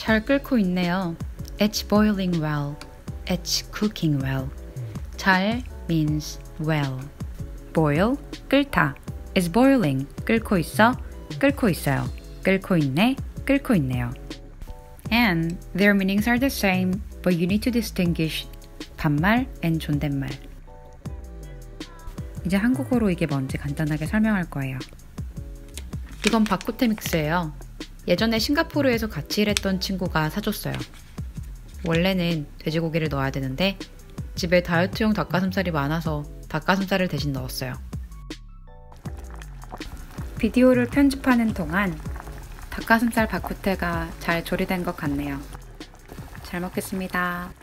잘 끓고 있네요. It's boiling well. It's cooking well. 잘 means well. boil, 끓다. It's boiling, 끓고 있어, 끓고 있어요. 끓고 있네, 끓고 있네요. And their meanings are the same, but you need to distinguish 반말 and 존댓말. 이제 한국어로 이게 뭔지 간단하게 설명할 거예요. 이건 바코테 믹스예요. 예전에 싱가포르에서 같이 일했던 친구가 사줬어요. 원래는 돼지고기를 넣어야 되는데 집에 다이어트용 닭가슴살이 많아서 닭가슴살을 대신 넣었어요. 비디오를 편집하는 동안 닭가슴살 바코테가 잘 조리된 것 같네요. 잘 먹겠습니다.